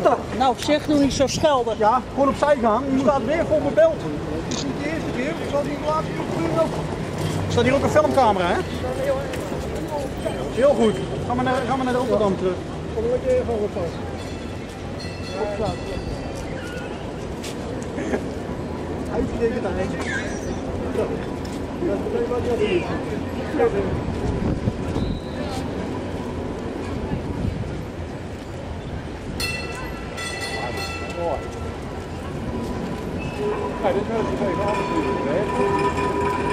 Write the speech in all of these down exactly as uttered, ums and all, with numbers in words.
zitten. Nou zeg, doe niet zo schelden. Ja, gewoon opzij gaan. Je staat weer voor mijn beeld. Het is niet de eerste keer, het zal niet de laatste keer gebeuren ook. Er staat hier ook een filmcamera, hè? Heel goed. Gaan we naar, gaan we naar Rotterdam terug. Kom er lekker even op vast. Uitgerekend aan één. Zo. Dat is meteen wat je hebt. Ja, dit is wel eens even anders doen.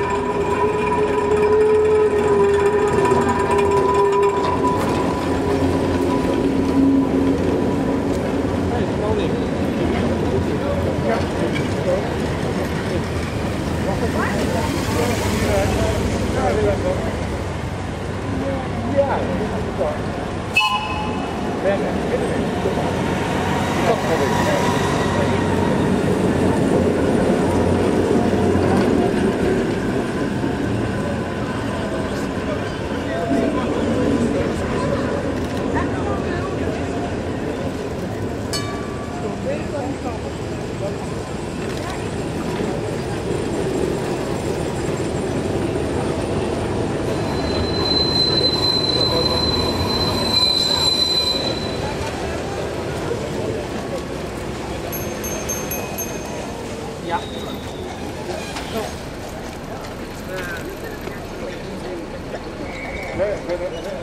Ja. Nee, nee, nee, nee.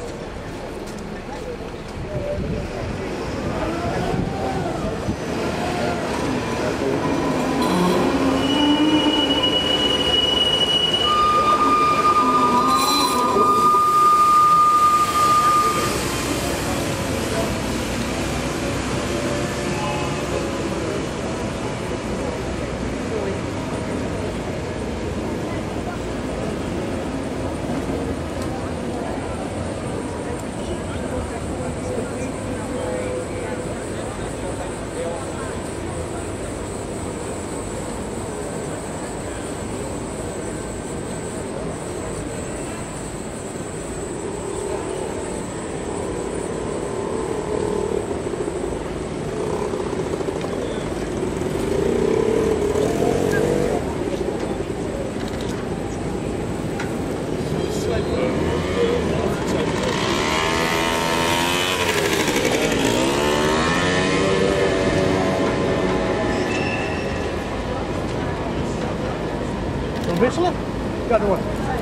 Wisselen? Ja, door.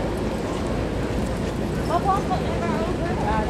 Wat was dat er over?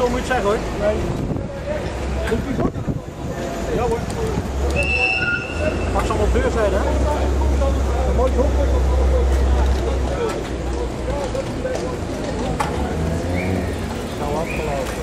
zo moet je het zeggen hoor. Nee. Doet hij goed? Ja hoor. Mag ze allemaal deur zijn hè? Een mooi hoek. Nou afgelopen.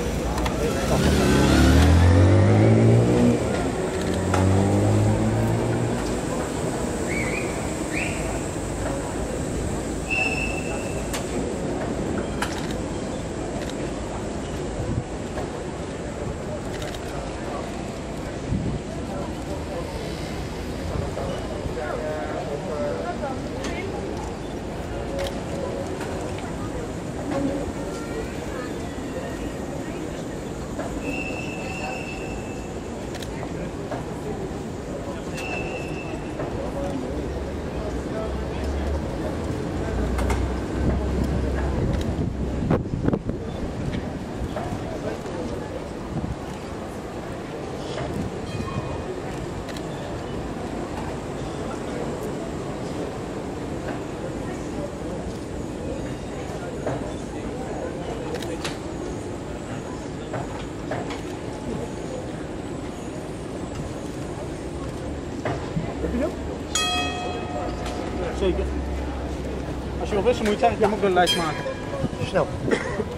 Zeker. Als je wil wisselen moet je het zeggen, ik moet ook een lijst maken. Snel.